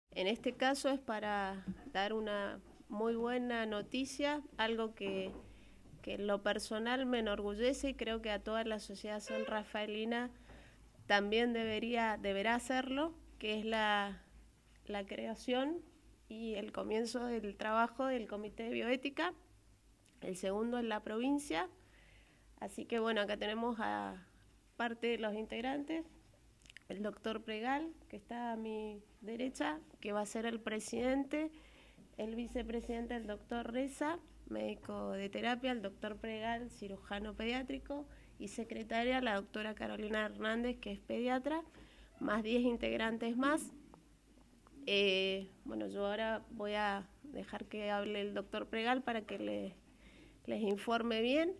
En este caso es para dar una muy buena noticia, algo que en lo personal me enorgullece y creo que a toda la sociedad sanrafaelina también deberá hacerlo, que es la creación y el comienzo del trabajo del Comité de Bioética, el segundo en la provincia. Así que bueno, acá tenemos a parte de los integrantes, el doctor Pregal, que está a mi derecha, que va a ser el presidente, el vicepresidente, el doctor Reza, médico de terapia, el doctor Pregal, cirujano pediátrico, y secretaria, la doctora Carolina Hernández, que es pediatra, más 10 integrantes más. Bueno, yo ahora voy a dejar que hable el doctor Pregal para que les informe bien.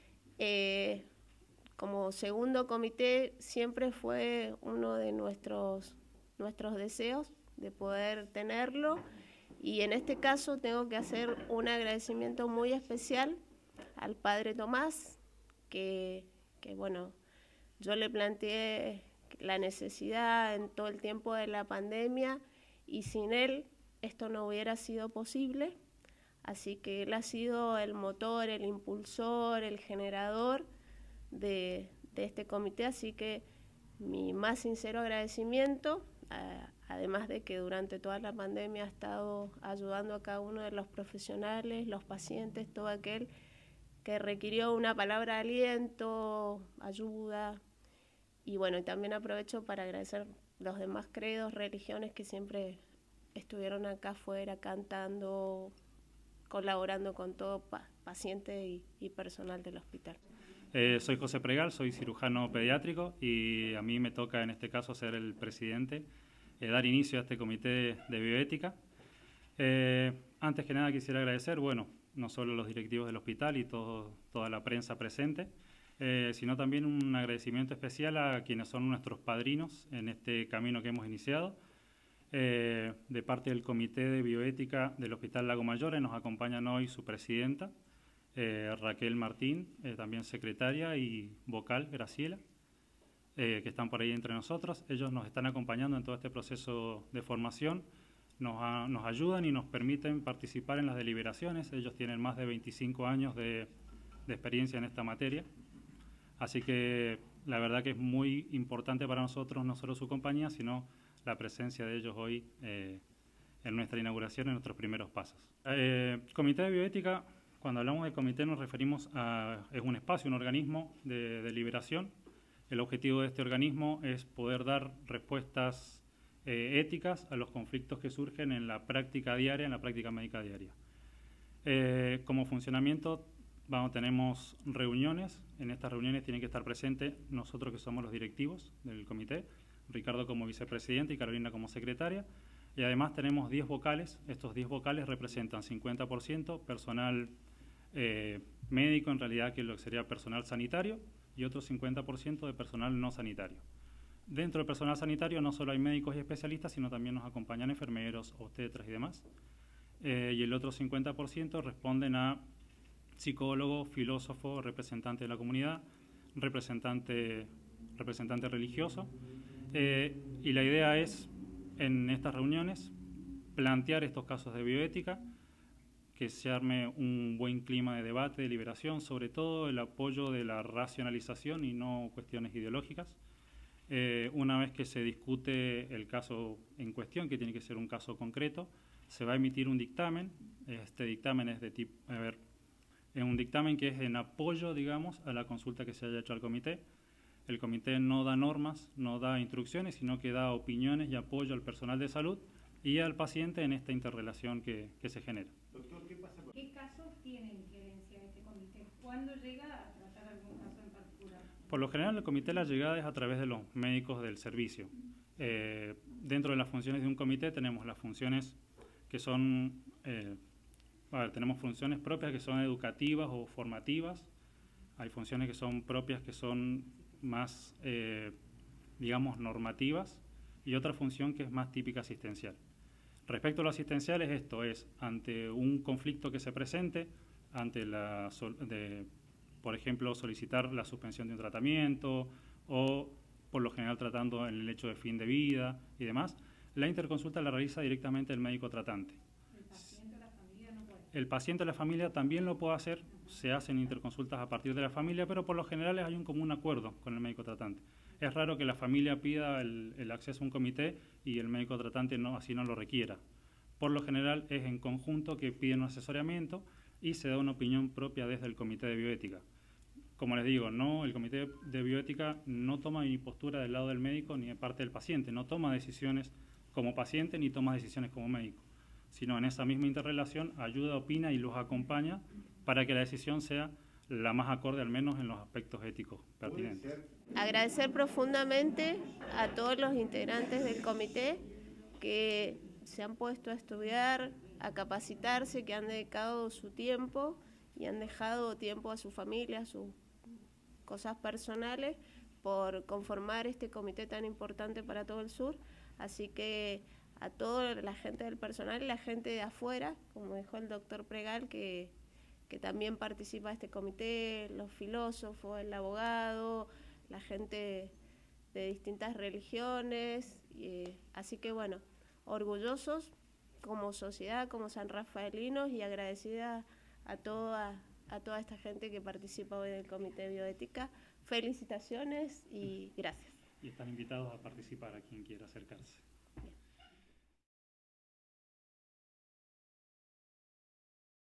Como segundo comité siempre fue uno de nuestros deseos de poder tenerlo, y en este caso tengo que hacer un agradecimiento muy especial al padre Tomás, que bueno, yo le planteé la necesidad en todo el tiempo de la pandemia y sin él esto no hubiera sido posible, así que él ha sido el motor, el impulsor, el generador de este comité, así que mi más sincero agradecimiento, además de que durante toda la pandemia ha estado ayudando a cada uno de los profesionales, los pacientes, todo aquel que requirió una palabra de aliento, ayuda. Y bueno, y también aprovecho para agradecer los demás credos, religiones que siempre estuvieron acá afuera cantando, colaborando con todo paciente y personal del hospital. Soy José Pregal, soy cirujano pediátrico y a mí me toca en este caso ser el presidente, dar inicio a este comité de bioética. Antes que nada quisiera agradecer, bueno, no solo los directivos del hospital y toda la prensa presente, sino también un agradecimiento especial a quienes son nuestros padrinos en este camino que hemos iniciado. De parte del Comité de Bioética del Hospital Lago Mayor nos acompañan hoy su presidenta, Raquel Martín, también secretaria, y vocal Graciela, que están por ahí entre nosotros. Ellos nos están acompañando en todo este proceso de formación, nos ayudan y nos permiten participar en las deliberaciones. Ellos tienen más de 25 años de experiencia en esta materia, así que la verdad que es muy importante para nosotros, no solo su compañía, sino la presencia de ellos hoy en nuestra inauguración, en nuestros primeros pasos. Comité de Bioética, cuando hablamos de comité nos referimos a es un espacio, un organismo de deliberación. El objetivo de este organismo es poder dar respuestas éticas a los conflictos que surgen en la práctica diaria, en la práctica médica diaria. Como funcionamiento, tenemos reuniones. En estas reuniones tienen que estar presentes nosotros que somos los directivos del comité, Ricardo como vicepresidente y Carolina como secretaria. Y además tenemos 10 vocales. Estos 10 vocales representan 50% personal médico, en realidad, que lo que sería personal sanitario, y otro 50% de personal no sanitario. Dentro del personal sanitario no solo hay médicos y especialistas, sino también nos acompañan enfermeros, obstetras y demás. Y el otro 50% responden a psicólogo, filósofo, representante de la comunidad, representante religioso. Y la idea es, en estas reuniones, plantear estos casos de bioética, que se arme un buen clima de debate, de deliberación, sobre todo el apoyo de la racionalización y no cuestiones ideológicas. Una vez que se discute el caso en cuestión, que tiene que ser un caso concreto, se va a emitir un dictamen. Este dictamen es de tipo, es un dictamen que es en apoyo, digamos, a la consulta que se haya hecho al comité. El comité no da normas, no da instrucciones, sino que da opiniones y apoyo al personal de salud y al paciente en esta interrelación que se genera. Doctor, ¿qué casos tiene injerencia este comité? ¿Cuándo llega a tratar algún caso en particular? Por lo general, el comité, la llegada es a través de los médicos del servicio. Dentro de las funciones de un comité tenemos las funciones que son, tenemos funciones propias que son educativas o formativas. Hay funciones que son propias, que son más, digamos, normativas, y otra función que es más típica asistencial. Respecto a lo asistencial, esto es ante un conflicto que se presente, ante por ejemplo, solicitar la suspensión de un tratamiento o, por lo general, tratando en el hecho de fin de vida y demás. La interconsulta la realiza directamente el médico tratante. ¿El paciente o la familia no puede? El paciente o la familia también lo puede hacer, se hacen interconsultas a partir de la familia, pero por lo general hay un común acuerdo con el médico tratante. Es raro que la familia pida el acceso a un comité y el médico tratante así no lo requiera. Por lo general es en conjunto que piden un asesoramiento y se da una opinión propia desde el comité de bioética. Como les digo, el comité de bioética no toma ni postura del lado del médico ni de parte del paciente, no toma decisiones como paciente ni toma decisiones como médico, sino en esa misma interrelación ayuda, opina y los acompaña para que la decisión sea la más acorde, al menos en los aspectos éticos pertinentes. Agradecer profundamente a todos los integrantes del comité que se han puesto a estudiar, a capacitarse, que han dedicado su tiempo y han dejado tiempo a su familia, a sus cosas personales, por conformar este comité tan importante para todo el sur. Así que a toda la gente del personal y la gente de afuera, como dijo el doctor Pregal, que también participa de este comité, los filósofos, el abogado, la gente de distintas religiones. Así que bueno, orgullosos como sociedad, como sanrafaelinos, y agradecida a toda esta gente que participa hoy del Comité de Bioética. Felicitaciones y gracias. Y están invitados a participar a quien quiera acercarse.